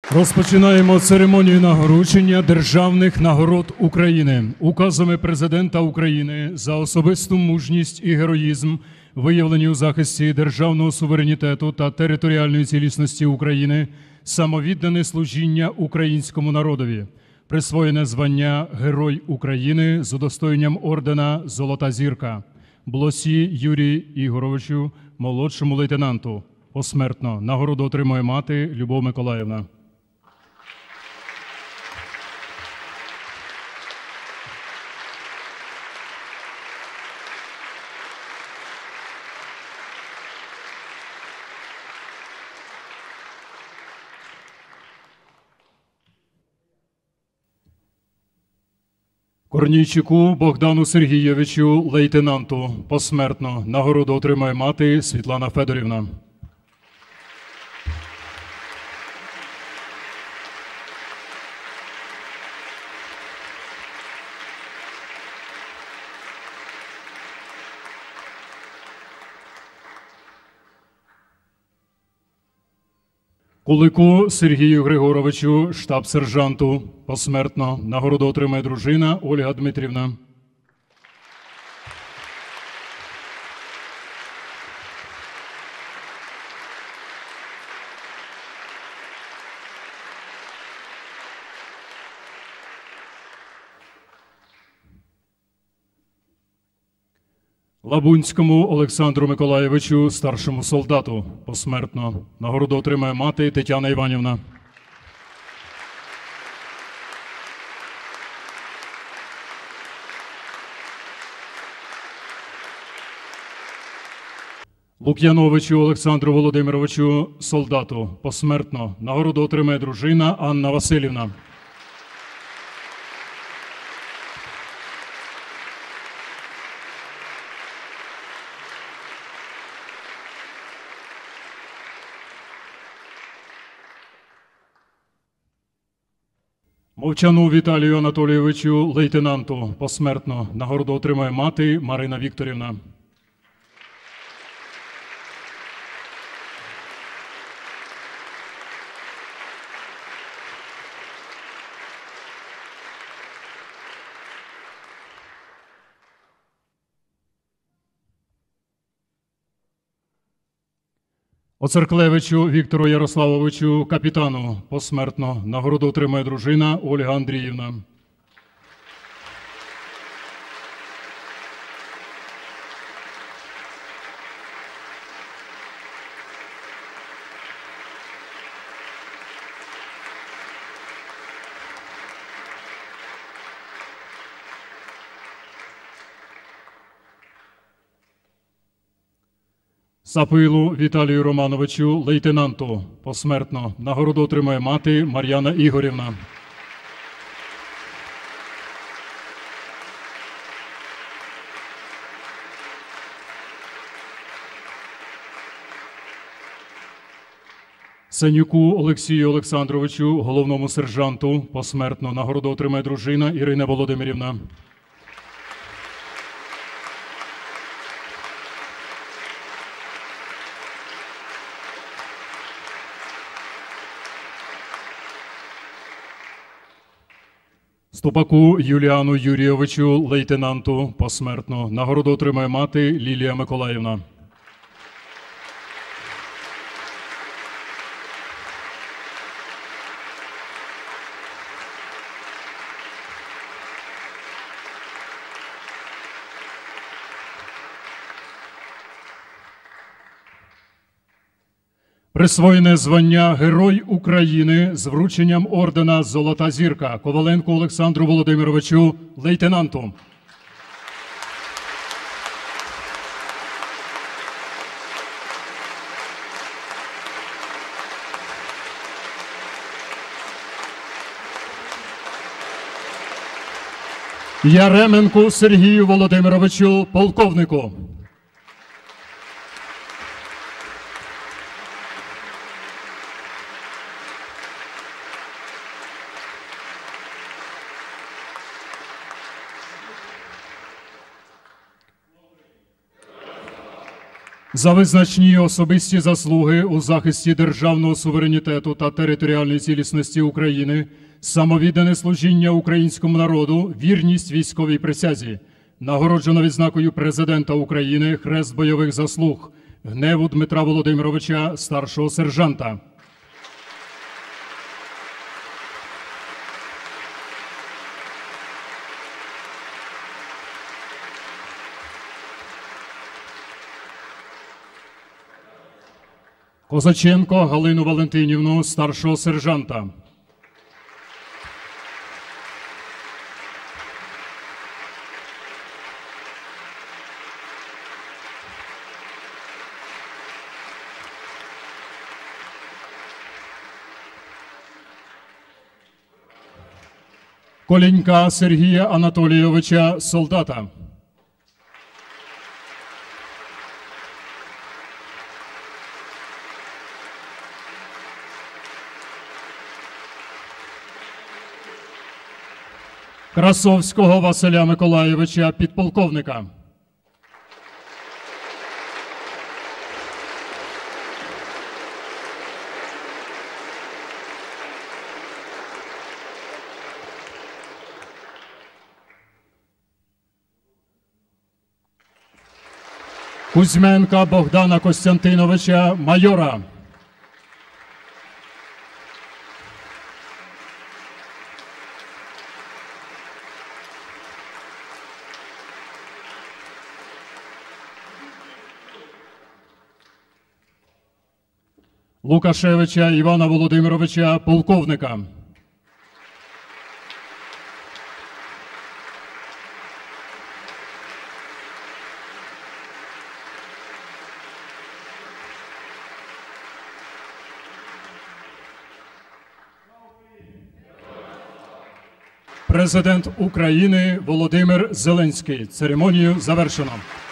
Розпочинаємо церемонію нагородження державних нагород України. Указами Президента України за особисту мужність і героїзм, виявлені у захисті державного суверенітету та територіальної цілісності України, самовіддане служіння українському народові, присвоєне звання Герой України з удостоєнням ордена «Золота зірка» Блосі Юрію Ігоровичу, молодшому лейтенанту. Посмертно нагороду отримує мати Любов Миколаївна. Корнійчуку Богдану Сергійовичу, лейтенанту, посмертно нагороду отримає мати Світлана Федорівна. Кулику Сергію Григоровичу, штаб-сержанту, посмертно нагороду отримає дружина Ольга Дмитрівна. Лабунському Олександру Миколайовичу, старшому солдату, посмертно нагороду отримає мати Тетяна Іванівна. Лук'яновичу Олександру Володимировичу, солдату, посмертно нагороду отримає дружина Анна Василівна. Мовчану Віталію Анатолійовичу, лейтенанту, посмертно нагороду отримає мати Марина Вікторівна. Оцерклевичу Віктору Ярославовичу, капітану, посмертно нагороду отримає дружина Ольга Андріївна. Сапилу Віталію Романовичу, лейтенанту, посмертно нагороду отримає мати Мар'яна Ігорівна. Сенюку Олексію Олександровичу, головному сержанту, посмертно нагороду отримає дружина Ірина Володимирівна. Ступаку Юліану Юрійовичу, лейтенанту, посмертно нагороду отримає мати Лілія Миколаївна. Присвоєне звання Герой України з врученням ордена «Золота зірка» Коваленку Олександру Володимировичу, лейтенанту. Яременку Сергію Володимировичу, полковнику. За визначні особисті заслуги у захисті державного суверенітету та територіальної цілісності України, самовіддане служіння українському народу, вірність військовій присязі. Нагороджено відзнакою Президента України Хрест бойових заслуг Гневу Дмитра Володимировича, старшого сержанта. Козаченко Галину Валентинівну, старшого сержанта. Колінька Сергія Анатолійовича, солдата. Красовського Василя Миколайовича, підполковника. Кузьменка Богдана Костянтиновича, майора. Лукашевича Івана Володимировича, полковника. Президент України Володимир Зеленський. Церемонію завершено.